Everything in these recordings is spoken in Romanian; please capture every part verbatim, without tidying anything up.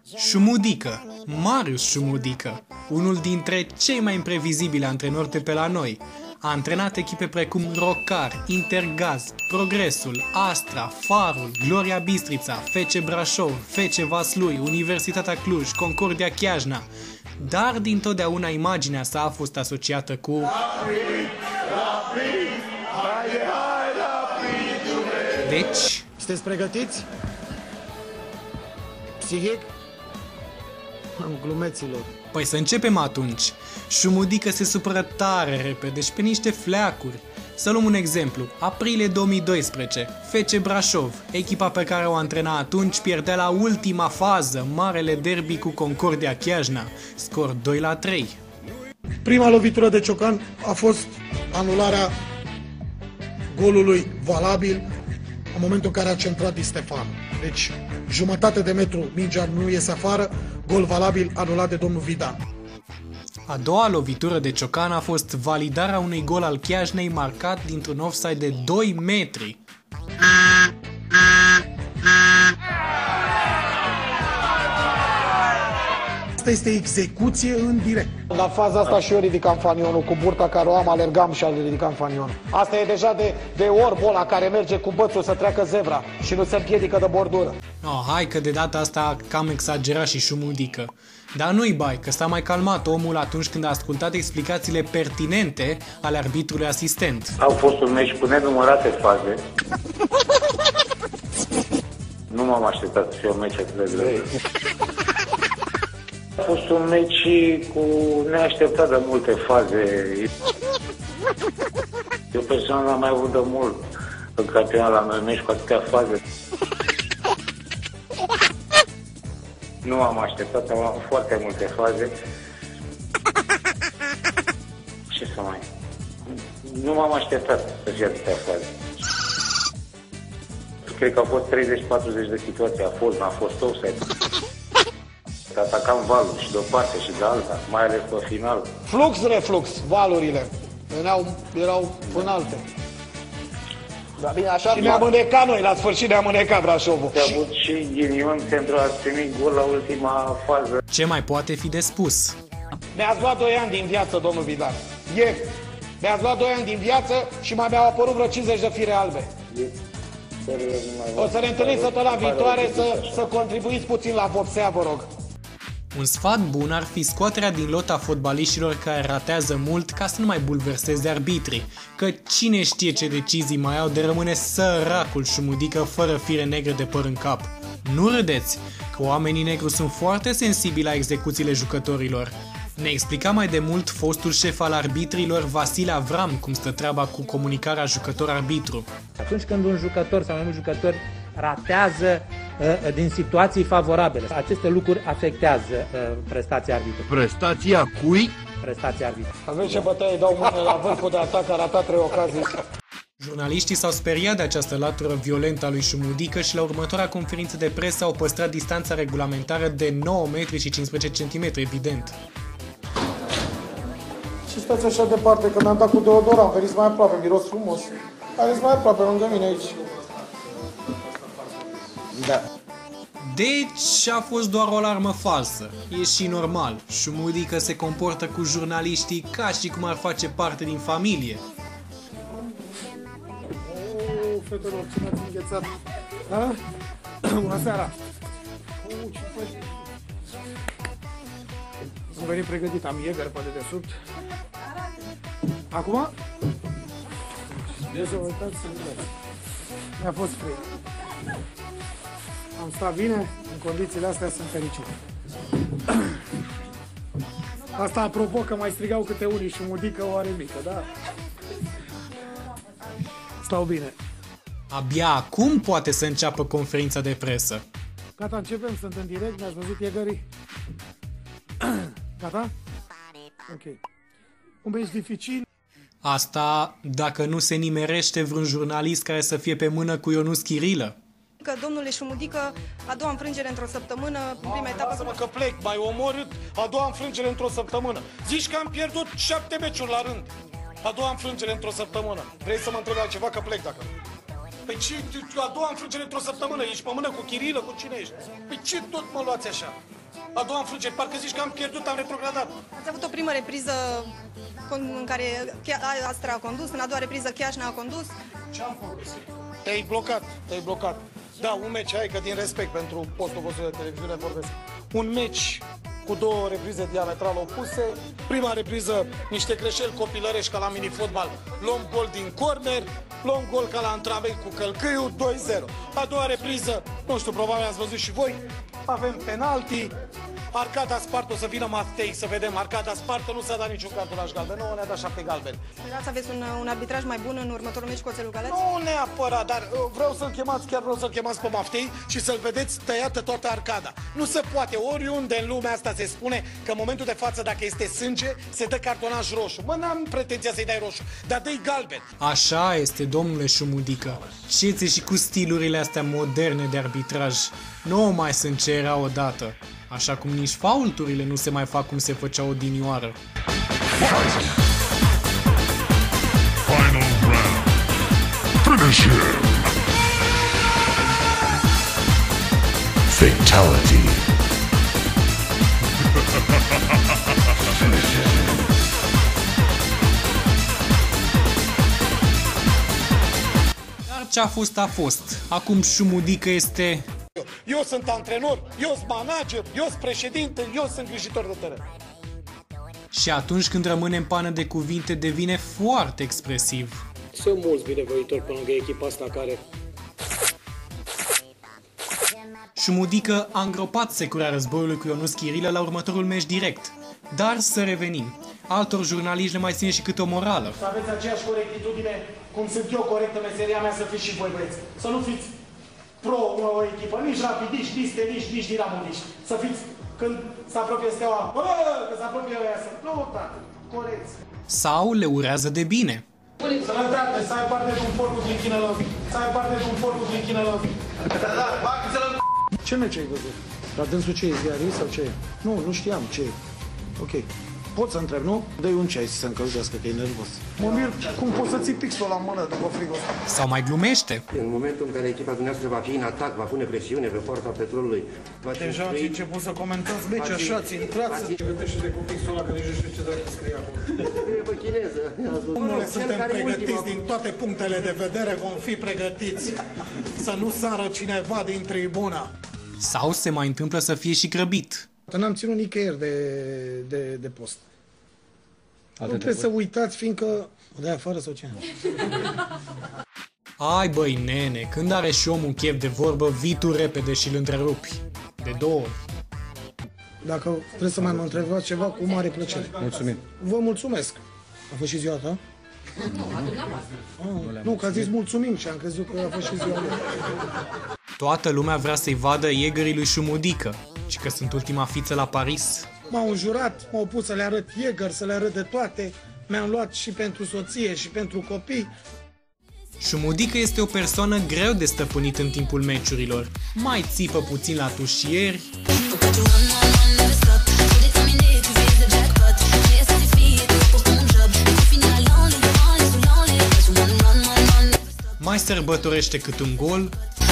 Șumudică, Marius Șumudică, unul dintre cei mai imprevizibili antrenori de pe la noi. A antrenat echipe precum Rocar, Intergaz, Progresul, Astra, Farul, Gloria Bistrița, F C Brașov, F C Vaslui, Universitatea Cluj, Concordia Chiajna. Dar dintotdeauna imaginea sa a fost asociată cu... Rapid, rapid, haide, hai, rapid, deci... Sunteți pregătiți? Psihic? Am glumeților. Păi să începem atunci. Șumudică se supără tare repede și pe niște fleacuri. Să luăm un exemplu. Aprilie două mii doisprezece. F C Brașov, echipa pe care o antrena atunci, pierdea la ultima fază marele derby cu Concordia Chiajna. Scor doi la trei. Prima lovitură de ciocan a fost anularea golului valabil în momentul în care a centrat Di Stefano. Deci, jumătate de metru, mingea nu iese afară, gol valabil anulat de domnul Vidan. A doua lovitură de ciocan a fost validarea unui gol al Chiajnei marcat dintr-un offside de doi metri. Asta este execuție în direct. La faza asta și eu ridicam fanionul, cu burta care o am, alergam și ridicam fanionul. Asta e deja de, de orbul ăla care merge cu bățul să treacă zebra și nu se împiedică de bordură. Oh, hai că de data asta cam exagerat și Șumudică. Dar nu-i bai, că s-a mai calmat omul atunci când a ascultat explicațiile pertinente ale arbitrului asistent. Au fost un meci cu nenumărate faze. Nu m-am așteptat să fie un meci atât de greu. A fost un meci cu neașteptat de multe faze. Eu personal n-am mai avut de mult în campionat la noi meci cu atâtea faze. Nu am așteptat, am avut foarte multe faze. Ce să mai... Nu m-am așteptat să fie atâtea faze. Cred că au fost treizeci patruzeci de situații, a fost, n-a fost offside. Atacam valul și de o parte și de alta, mai ales pe final. Flux-reflux, valurile. Erau, erau înalte. Da, bine, așa și ne-am înecat noi, la sfârșit ne-am înecat Brașovul. Și a avut și ghinion pentru a primi gol la ultima fază. Ce mai poate fi de spus? Mi-ați luat doi ani din viață, domnul Vidan. Ieri. Mi-ați luat doi ani din viață și mai mi-au apărut vreo cincizeci de fire albe. O să ne întâlnim săptămâna viitoare să, să contribuiți puțin la vopsea, vă rog. Un sfat bun ar fi scoaterea din lot a fotbaliștilor care ratează mult ca să nu mai bulverseze arbitrii, că cine știe ce decizii mai au de rămâne săracul Șumudică fără fire negre de păr în cap. Nu râdeți, că oamenii negru sunt foarte sensibili la execuțiile jucătorilor. Ne explica mai de mult fostul șef al arbitrilor Vasile Avram cum stă treaba cu comunicarea jucător-arbitru. Atunci când un jucător sau mai mulți jucători ratează uh, din situații favorabile, aceste lucruri afectează uh, prestația arbitrului. Prestația cui? Prestația arbitrului. Aveți ce bătaie dau mâine la vârful de atac, a ratat trei ocazii. Jurnaliștii s-au speriat de această latură violentă a lui Șumudică și la următoarea conferință de presă au păstrat distanța regulamentară de nouă metri și cincisprezece centimetri, evident. Și stați așa departe, că mi-am dat cu deodorant, veniți mai aproape, miros frumos. Haideți mai aproape, lângă mine aici. Da. Deci a fost doar o alarmă falsă. E și normal. Șumudică se comportă cu jurnaliștii ca și cum ar face parte din familie. Oh, fetelor, ce m-ați înghețat? Da? Bună seara! Oh, ce faci? Am venit pregătit, am Jäger pe dedesubt. Acum? Deci, uitați să vedeți. Mi-a fost frig. Am stat bine, în condițiile astea sunt fericit. Asta apropo că mai strigau câte unii Șumudică o are mică, da? Stau bine. Abia acum poate să înceapă conferința de presă. Gata, începem, sunt în direct, mi-ați văzut Jägerii? Gata? Ok. Un meci dificil. Asta dacă nu se nimerește vreun jurnalist care să fie pe mână cu Ionuț Chirilă. Că domnule Șumudică, a doua înfrângere într-o săptămână, în prima etapă... Lasă-mă că plec, mai omorât, a doua înfrângere într-o săptămână. Zici că am pierdut șapte meciuri la rând. A doua înfrângere într-o săptămână. Vrei să mă întrebi altceva, că plec dacă... Păi ce, a doua înfrângere într-o săptămână, ești pe mână cu Chirilă, cu cine ești? Păi ce tot mă luați așa? A doua înfrângere, parcă zici că am pierdut, am retrogradat. Ați avut o primă repriză în care Astra a condus, în a doua repriză Chiașna a condus. Ce am făcut? Te-ai blocat, te-ai blocat. Da, un meci, hai că din respect pentru postul vostru de televiziune vorbesc. Un meci cu două reprize diametral opuse. Prima repriză, niște greșeli copilărești ca la mini-fotbal. Luăm gol din corner, luăm gol ca la antrenament cu călcâiul, doi zero. A doua repriză, nu știu, probabil ați văzut și voi, avem penalti. Arcada spartă, o să vină Matei să vedem. Arcada spartă, nu s-a dat niciun cartonaș galben, nu ne-a dat șapte galbeni. Sperați să aveți un, un arbitraj mai bun în următorul meci cu Oțelul Galați? Nu neapărat, dar vreau să-l chemați, chiar vreau să-l chemați pe Maftei și să-l vedeți tăiată toată arcada. Nu se poate, oriunde în lumea asta se spune că în momentul de față, dacă este sânge, se dă cartonaș roșu. Mă, n-am pretenția să-i dai roșu, dar dă-i galben. Așa este, domnule Șumudică. Ceți și cu stilurile astea moderne de arbitraj. Nu mai sunt ce era odată. Așa cum nici faulturile nu se mai fac cum se făceau odinioară. Final round. Finish him. Fatality. Finish him. Dar ce a fost a fost. Acum Șumudică este... Eu sunt antrenor, eu sunt manager, eu sunt președinte, eu sunt îngrijitor de teren. Și atunci când rămâne în pană de cuvinte, devine foarte expresiv. Sunt mulți binevoitori pe lângă echipa asta care... Șumudică a îngropat secura războiului cu Ionuț Chirilă la următorul meci direct. Dar să revenim. Altor jurnaliști le mai ține și câte o morală. Să aveți aceeași corectitudine cum sunt eu corect în meseria mea, să fiți și voi băieți. Să nu fiți pro o echipă, nici rapidiști, nici steliști, nici dinamuniști. Să fiți, când se apropie Steaua, bă, că se apropie ăia să... Nu, tată, corecți. Sau le urează de bine. Sănătate, să ai parte de un port cu trinchină lăvi. Să ai parte de un port cu trinchină lăvi. Ce meci ai văzut? La dânsul ce e, ziarist sau ce e? Nu, nu știam ce e. Ok. Poți să întreb, nu? Dă-i un ceai să se încălzească, că e nervos. Mă mir cum poți să ții pixul la mână după frigul ăsta. Sau mai glumește. În momentul în care echipa dumneavoastră va fi în atac, va pune presiune pe poarta petrolului. Deja ați început să comentați meci, așa, ați intrat să... Gătește de cu pixul ăla, că nici nu știu ce dracu scrie acolo. E pe chineză. Domnule, suntem pregătiți din toate punctele de vedere, vom fi pregătiți să nu sară cineva din tribuna. Sau se mai întâmplă să fie și grăbit. N-am ținut nicăieri de, de, de post. Nu trebuie să uitați, fiindcă... O dai afară sau ce? Ai băi nene, când are și omul un chef de vorbă, vii tu repede și îl întrerupi. De două ori. Dacă trebuie să mai mă întrebați ceva, cu mare plăcere. Mulțumim. Vă mulțumesc. A fost și ziua ta? Nu, a dumneavoastră. Ah, nu, că a zis mulțumim și am crezut că a fost și ziua mea. Toată lumea vrea să-i vadă iegării lui Șumudică, și că sunt ultima fiță la Paris. M-au înjurat, m-au pus să le arăt Jäger, să le arăt de toate. Mi-am luat și pentru soție și pentru copii. Șumudică este o persoană greu de stăpânit în timpul meciurilor. Mai țipă puțin la tușieri, mai sărbătorește cât un gol,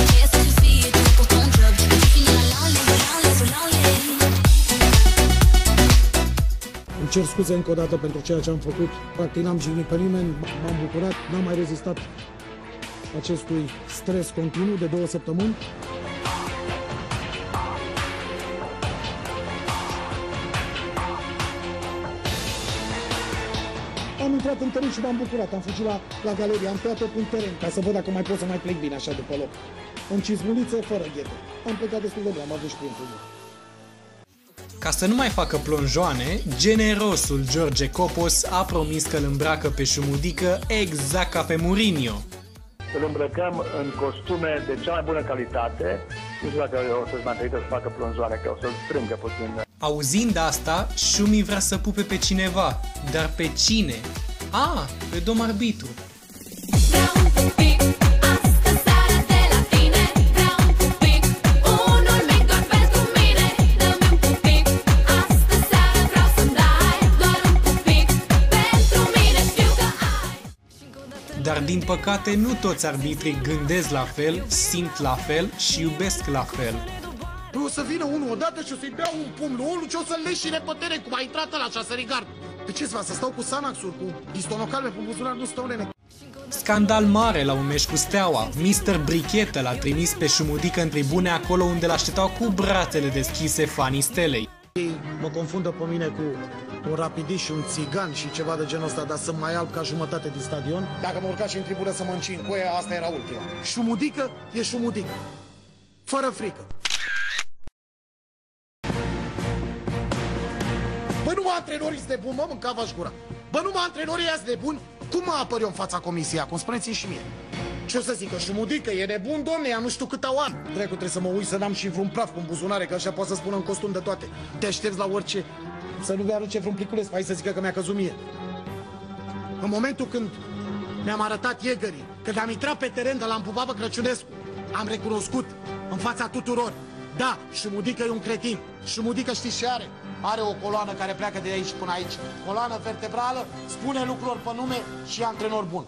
Îmi cer scuze încă o dată pentru ceea ce am făcut. Practic n-am jignit pe nimeni, m-am bucurat, n-am mai rezistat acestui stres continuu de două săptămâni. Am intrat în teren și m-am bucurat, am fugit la, la galerie, am tăiat tot un teren ca să văd dacă mai pot să mai plec bine așa după loc. În cizmulițe, fără ghete. Am plecat destul de bine, am avut și printul meu. Ca să nu mai facă plonjoane, generosul George Copos a promis că îl îmbracă pe Șumudică exact ca pe Mourinho. Îl îmbrăcăm în costume de cea mai bună calitate. Nu știu dacă o să-ți mai permită să facă plonjoane, că o să-l strângă puțin. Auzind asta, Șumi vrea să pupe pe cineva. Dar pe cine? A, pe domn arbitru. Dar din păcate nu toți arbitrii gândesc la fel, simt la fel și iubesc la fel. Păi o să vină unul odată și o să-i bea un pumn lui unul și o să-l leșine pe teren, cum a intrat ăla și a sărit gard. Pe ce să fac, să stau cu Xanax-uri, cu distonocalme pe buzunar? Nu stau, nene. Scandal mare la un meci cu Steaua. mister Brichetă l-a trimis pe Șumudică în tribune acolo unde l-așteptau cu brațele deschise fanii Stelei. Mă confundă pe mine cu un rapidist și un țigan și ceva de genul ăsta, dar sunt mai alb ca jumătate din stadion. Dacă mă urca și în tribună să mă încin cu ea, asta era ultima. Șumudică e Șumudică. Fără frică. Bă, nu mă antrenorii sunt de buni, mă mâncava-și gura. Bă, nu mă antrenorii azi de buni, cum mă apăr eu în fața comisiei acum? Spuneți-mi și mie. Ce o să zică, Șumudică e nebun, domne, ea nu știu câte ani. Dracu, trebuie să mă uit să n-am și vreun praf cu buzunare, că așa poate să spună în costum de toate. Te aștepți la orice, să nu mi-arunce vreun pliculeț, hai să zică că mi-a căzut mie. În momentul când mi-am arătat iegării, când am intrat pe teren de la împupat pe Crăciunescu, am recunoscut în fața tuturor, da, Șumudică e un cretin. Șumudică știți ce are? Are o coloană care pleacă de aici până aici. Coloană vertebrală, spune lucruri pe nume și e antrenor bun.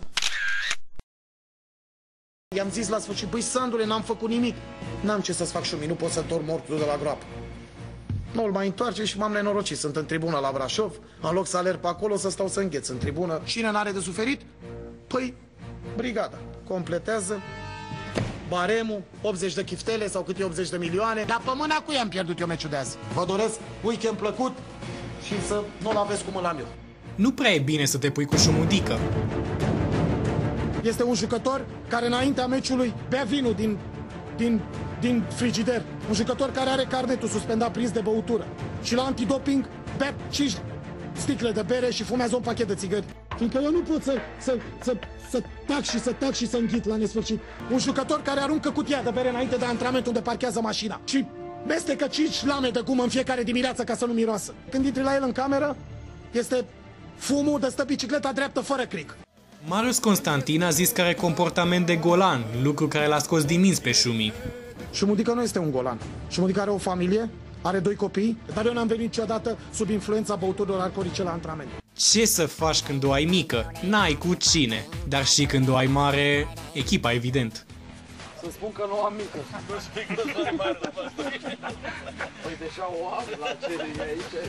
I-am zis la sfârșit, băi, Sandule, n-am făcut nimic. N-am ce să-ți fac șumi, nu pot să întorc mortul de la groapă. Nu-l mai întoarce și m-am nenorocit. Sunt în tribună la Brașov, în loc să alerg pe acolo, să stau să îngheț în tribună. Cine n-are de suferit? Păi, brigada. Completează baremul, optzeci de chiftele sau câte optzeci de milioane. Dar pe mâna cu i am pierdut eu meciul de azi. Vă doresc weekend plăcut și să nu-l aveți cum îl am eu. Nu prea e bine să te pui cu Șumudică. Este un jucător care înaintea meciului bea vinul din, din, din frigider. Un jucător care are carnetul suspendat prins de băutură. Și la antidoping bea cinci sticle de bere și fumează un pachet de țigări. Fiindcă eu nu pot să, să, să, să tac și să tac și să înghit la nesfârșit. Un jucător care aruncă cutia de bere înainte de antrenament unde parchează mașina. Și mestecă cinci lame de gumă în fiecare dimineață ca să nu miroasă. Când intri la el în cameră, este fumul de stă bicicleta dreaptă fără cric. Marius Constantin a zis că are comportament de golan, lucru care l-a scos din minți pe Șumi. Șumudică nu este un golan. Șumudică are o familie, are doi copii, dar eu n-am venit niciodată sub influența băuturilor alcoolice la antrenament. Ce să faci când o ai mică? N-ai cu cine, dar și când o ai mare, echipa, evident. Să spun că nu am mică. Nu știi că nu ai mare la asta. Păi deja o am la ce e aici.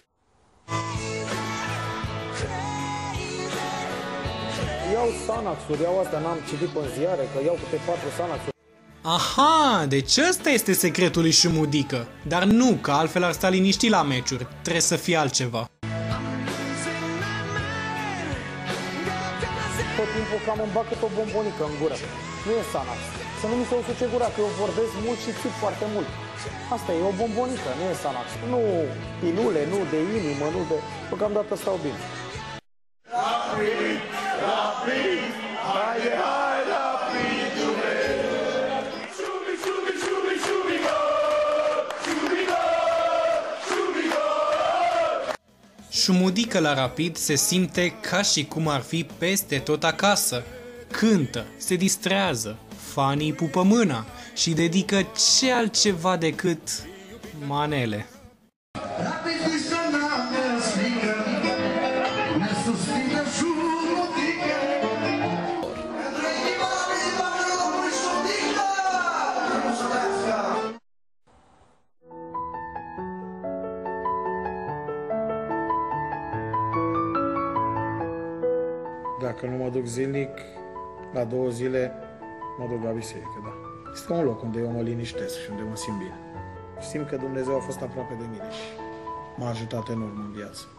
Iau Xanax-uri, iau astea, n-am citit pe ziare, că iau câte patru Xanax-uri. Aha, deci ăsta este secretul lui Șumudică. Dar nu, că altfel ar sta liniștit la meciuri. Trebuie să fie altceva. Tot timpul cam îmi bag cât o bombonică în gură. Nu e Xanax. Să nu mi se usuce gura, că eu vorbesc mult și țip foarte mult. Asta e o bombonică, nu e Xanax. Nu pilule, nu de inimă, nu de... Deocamdată stau bine. Rapid, rapid, haide, hai, rapid, iube! Șubi, șubi, șubi, șubi, gol! Șubi, gol! Șubi, gol! Șumudică la Rapid se simte ca și cum ar fi peste tot acasă. Cântă, se distrează, fanii pupă mâna și dedică ce altceva decât manele. Dacă nu mă duc zilnic, la două zile mă duc la biserică, da. Este un loc unde eu mă liniștesc și unde mă simt bine. Simt că Dumnezeu a fost aproape de mine și m-a ajutat enorm în viață.